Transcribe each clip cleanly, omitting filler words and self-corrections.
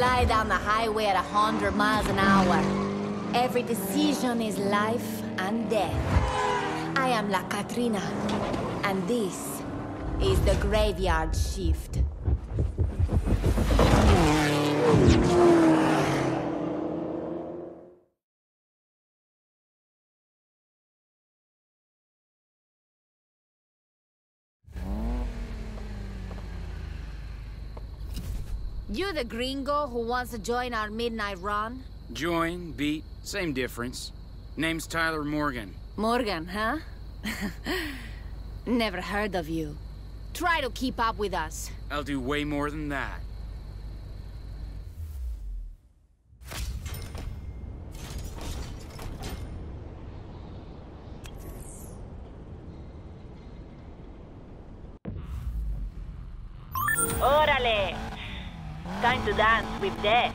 fly down the highway at 100 miles an hour. Every decision is life and death. I am La Catrina, and this is the Graveyard Shift. You the gringo who wants to join our midnight run? Join, beat, same difference. Name's Tyler Morgan. Morgan, huh? Never heard of you. Try to keep up with us. I'll do way more than that. Órale! Time to dance with death.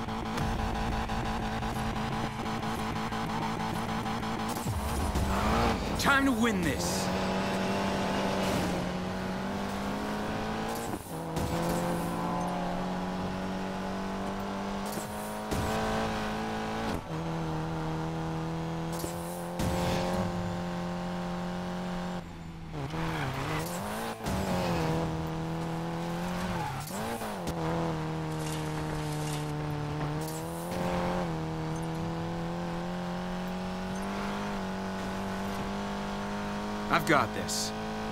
Time to win this! I've got this.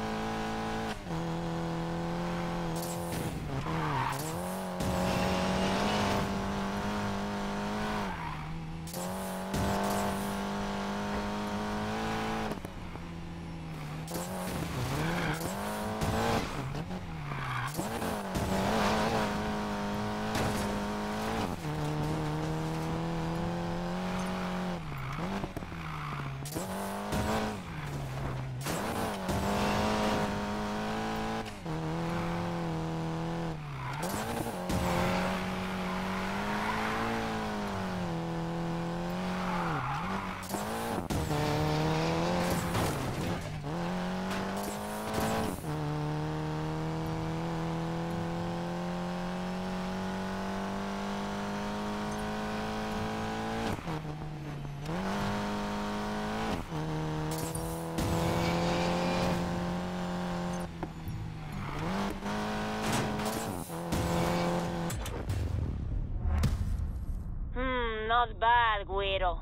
Not bad, Guido.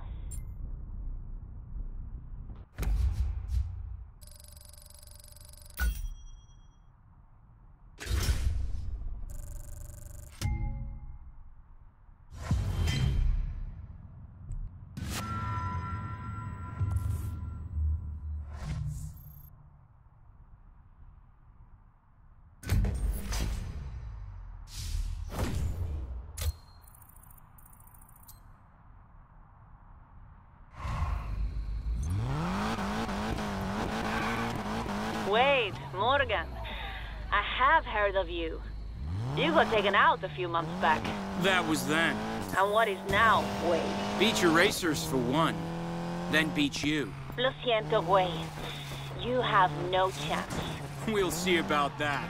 Wait, Morgan. I have heard of you. You got taken out a few months back. That was then. And what is now, Wade? Beat your racers for one. Then beat you. Lo siento, Wade. You have no chance. We'll see about that.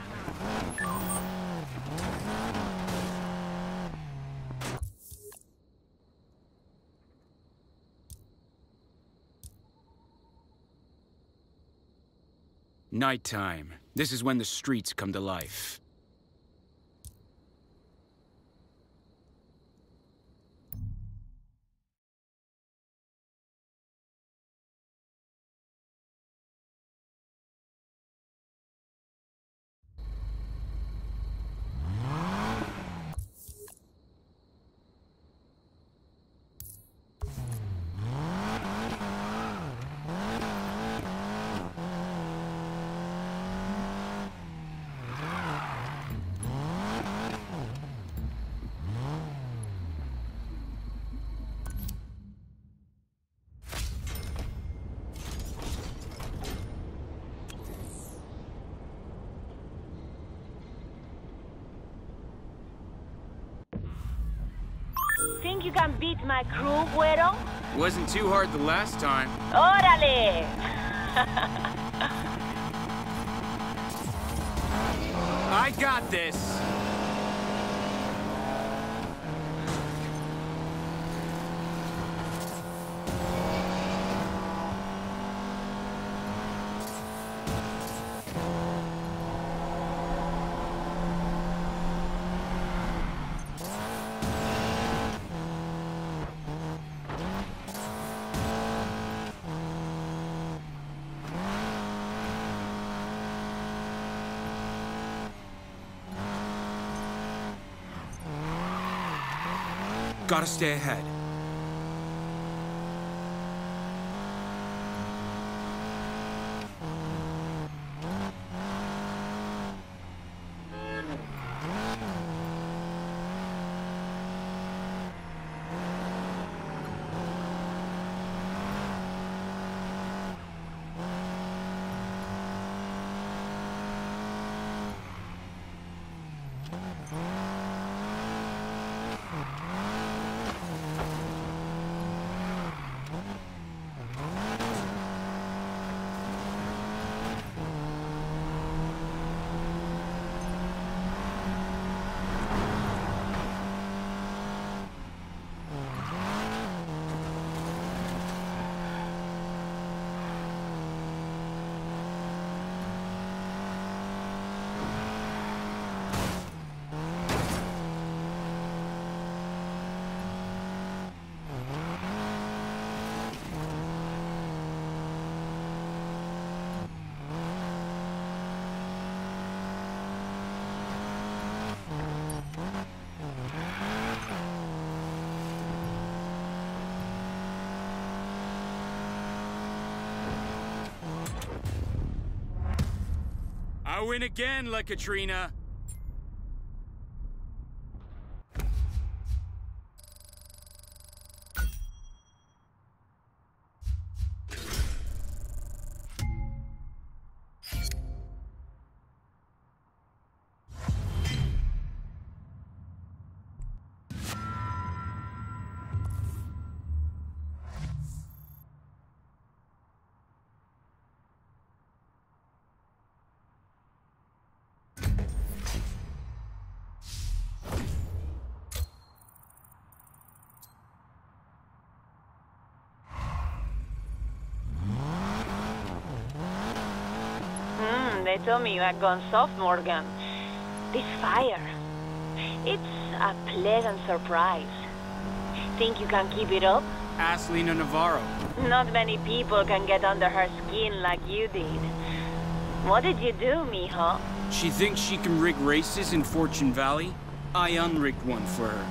Nighttime. This is when the streets come to life. Think you can beat my crew, Güero? Wasn't too hard the last time. Órale! I got this! Gotta stay ahead. I win again, La Katrina. They told me you had gone soft, Morgan. This fire, it's a pleasant surprise. Think you can keep it up? Ask Lena Navarro. Not many people can get under her skin like you did. What did you do, mijo? She thinks she can rig races in Fortune Valley? I unrigged one for her.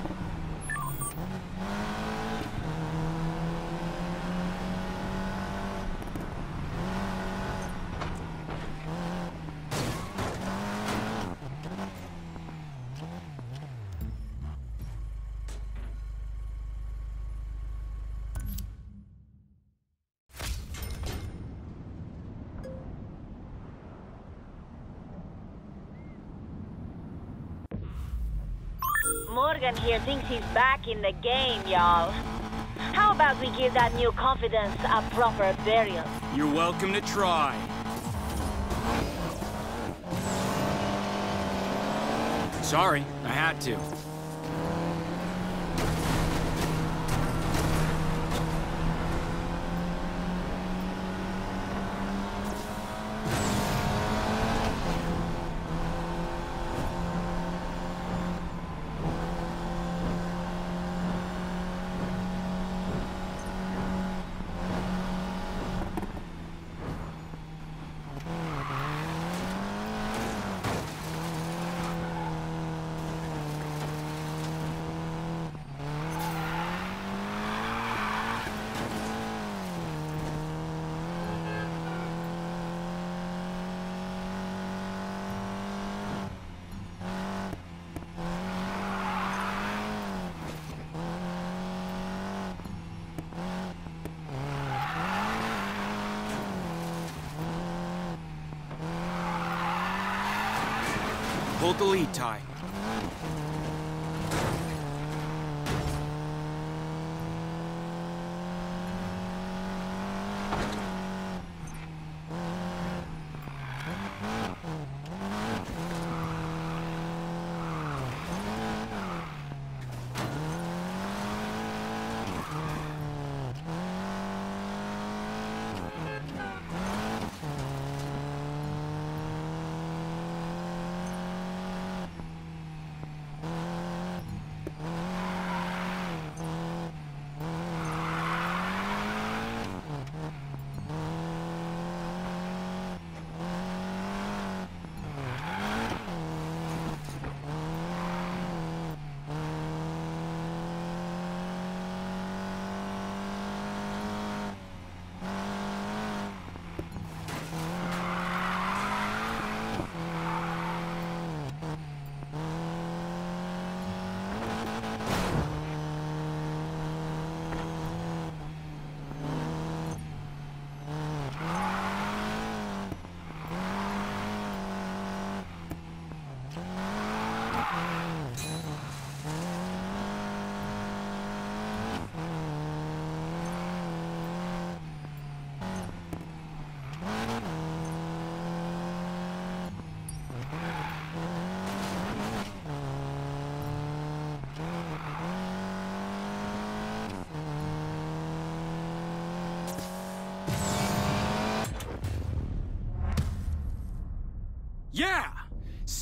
Morgan here thinks he's back in the game, y'all. How about we give that new confidence a proper burial? You're welcome to try. Sorry, I had to. Hold the lead, Ty.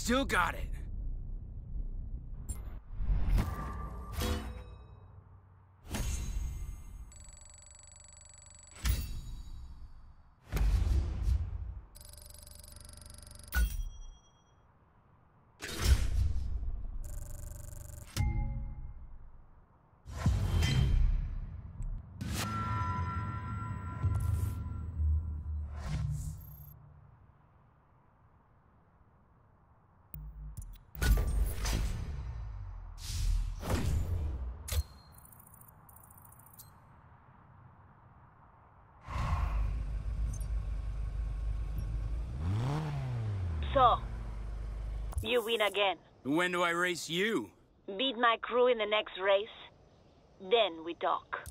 still got it. So, you win again. When do I race you? Beat my crew in the next race, then we talk.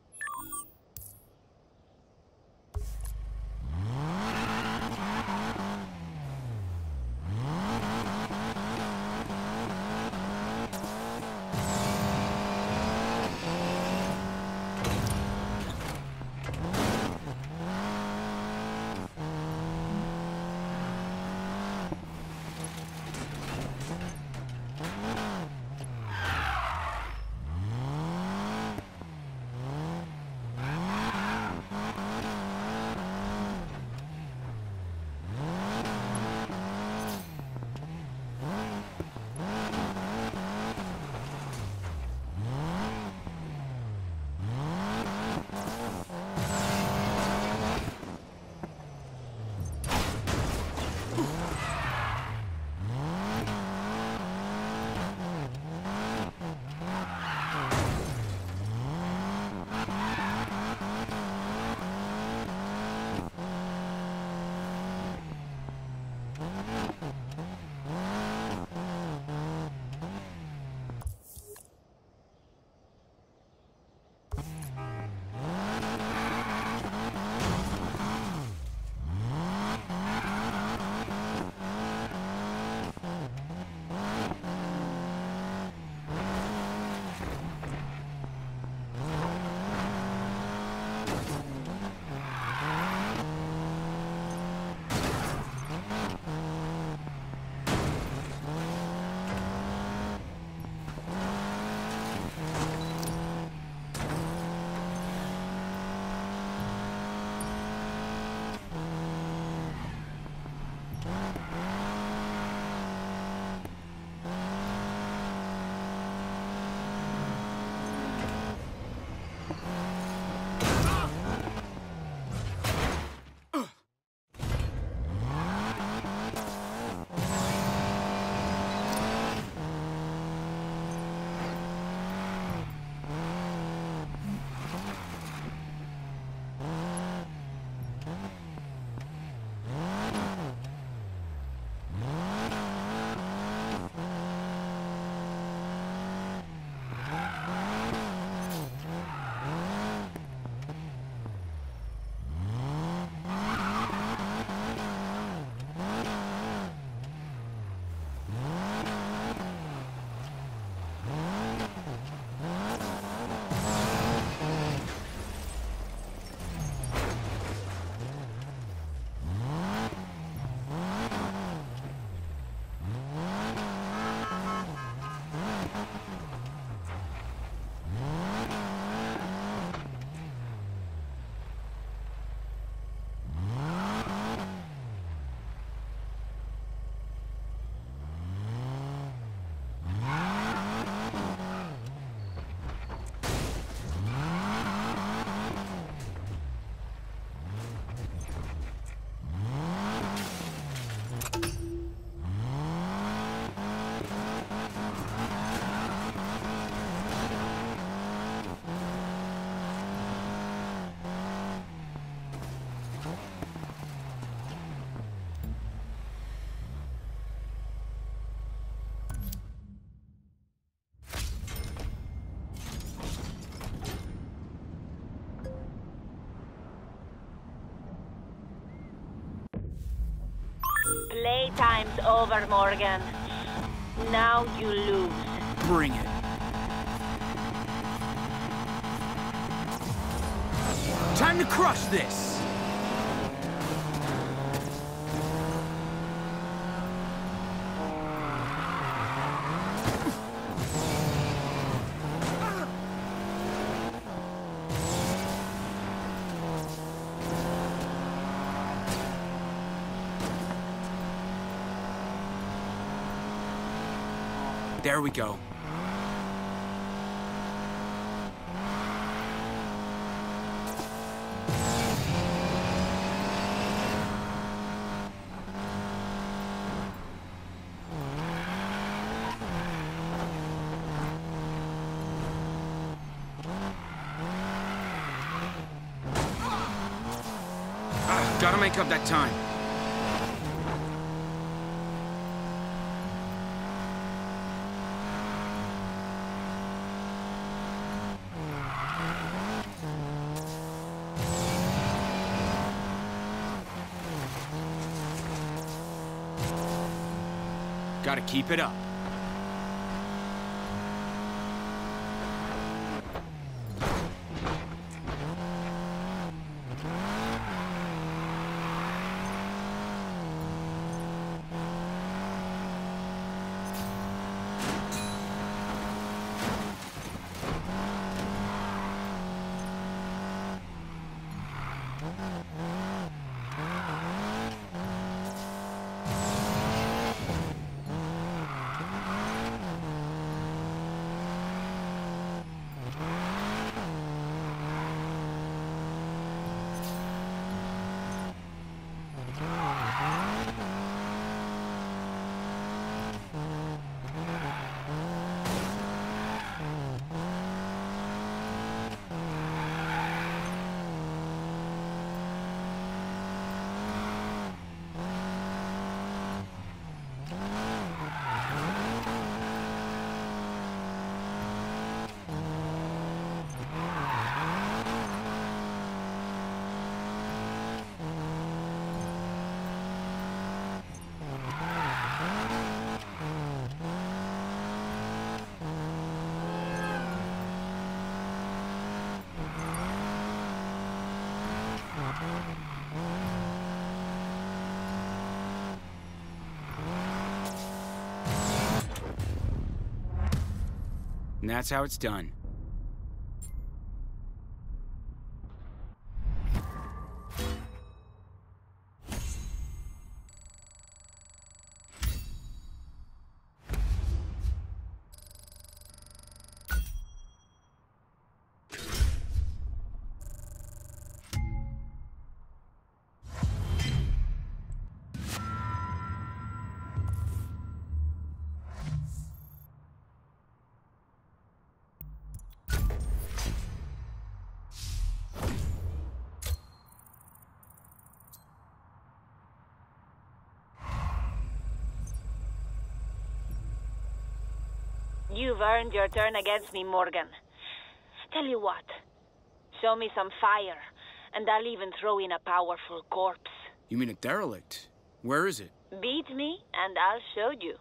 Playtime's over, Morgan. Now you lose. Bring it. Time to crush this! There we go. Gotta make up that time. Gotta keep it up. And that's how it's done. You've earned your turn against me, Morgan. Tell you what, show me some fire, and I'll even throw in a powerful corpse. You mean a derelict? Where is it? Beat me, and I'll show you.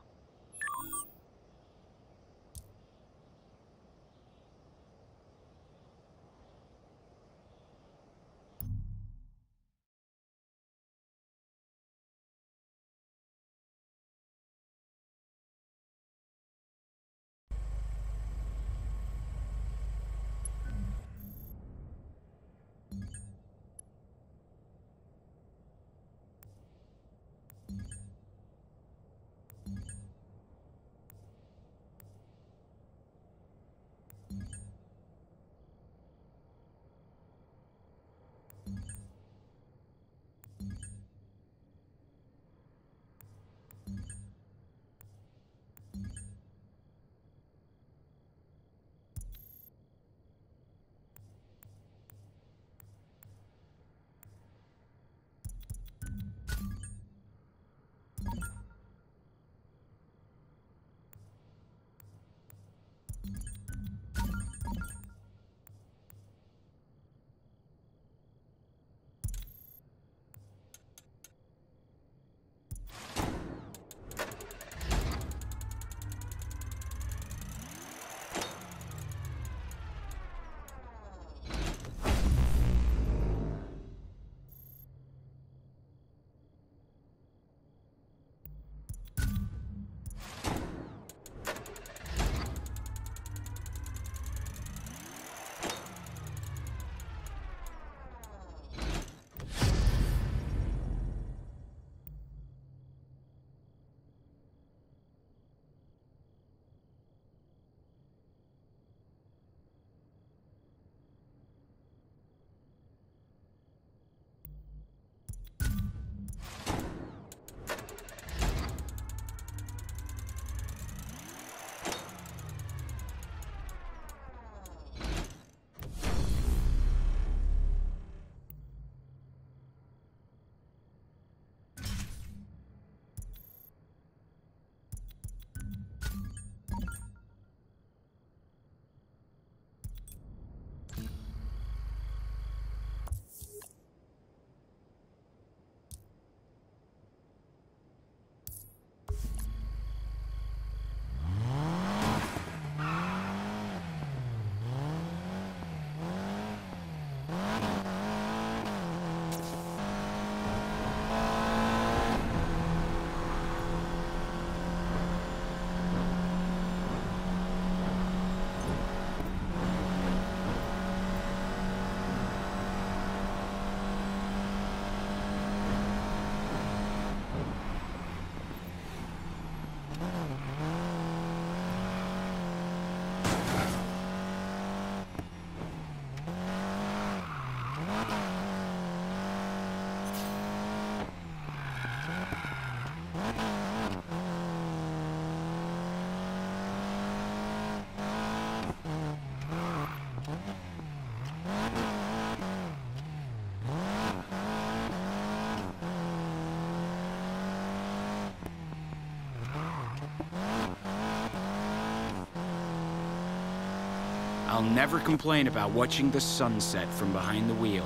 I'll never complain about watching the sunset from behind the wheel.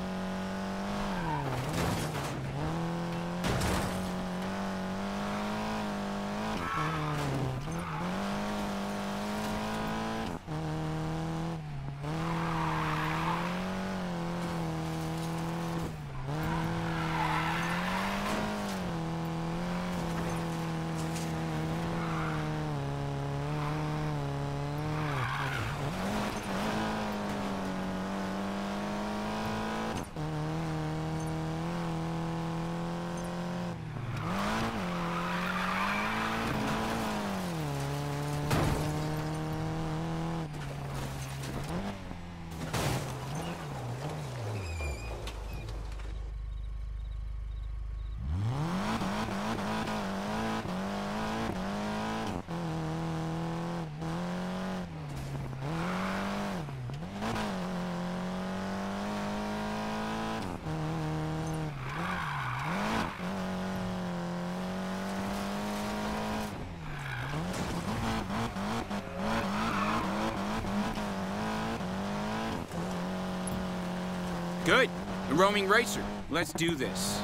Good. The roaming racer. Let's do this.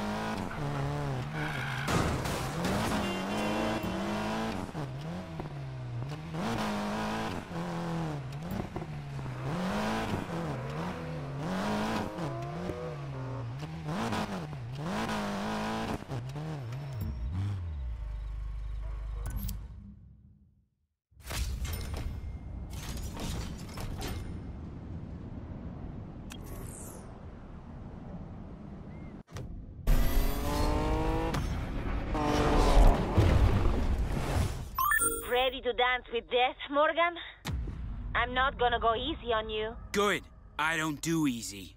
Ready to dance with death, Morgan? I'm not gonna go easy on you. Good. I don't do easy.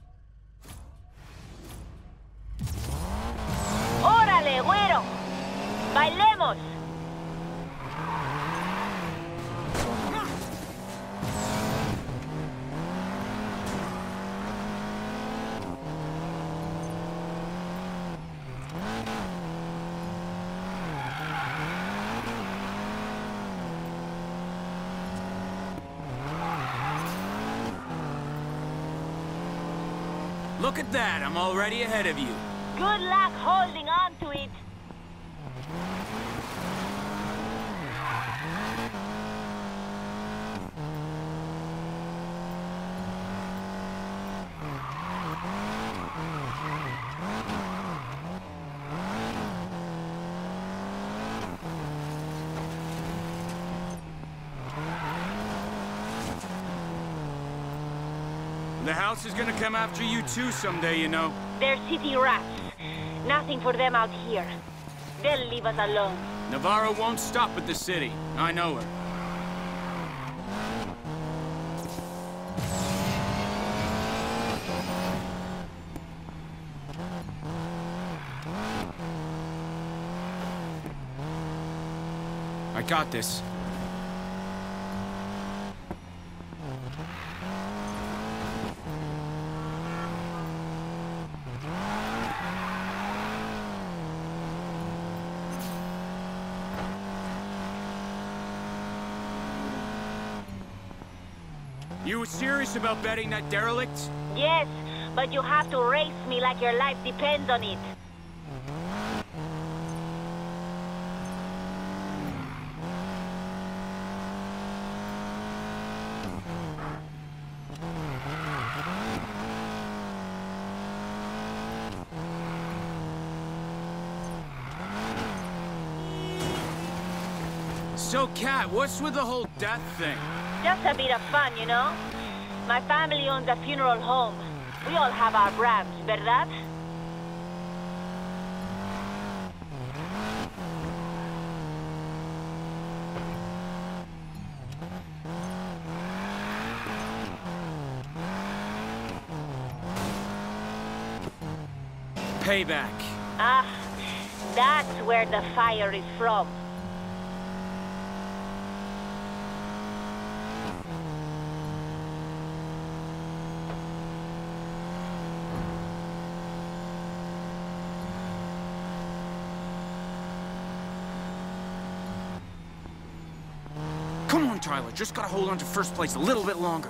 ¡Órale, güero! ¡Bailemos! Look at that. I'm already ahead of you. Good luck holding on to it. The house is gonna come after you too someday, you know. They're city rats. Nothing for them out here. They'll leave us alone. Navarro won't stop at the city. I know her. I got this. You serious about betting that derelict? Yes, but you have to race me like your life depends on it. So, Kat, what's with the whole death thing? Just a bit of fun, you know? My family owns a funeral home. We all have our brands, ¿verdad? Payback. Ah, that's where the fire is from. Come on, Tyler. Just gotta hold on to first place a little bit longer.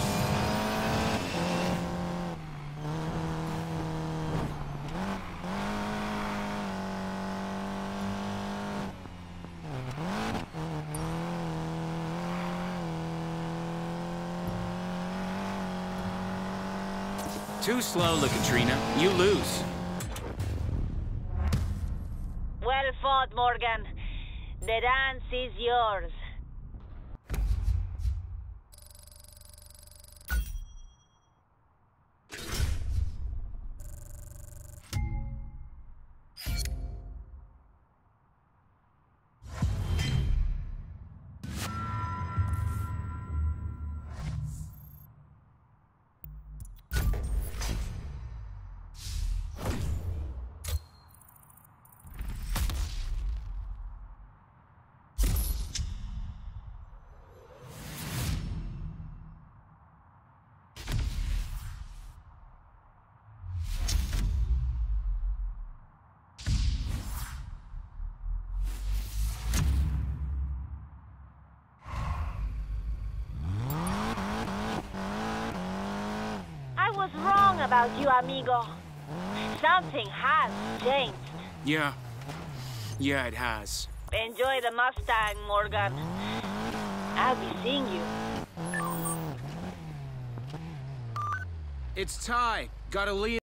Too slow, La Katrina. You lose. Well fought, Morgan. The dance is yours. I was wrong about you, amigo. Something has changed. Yeah, it has. Enjoy the Mustang, Morgan. I'll be seeing you. It's Ty. Gotta leave.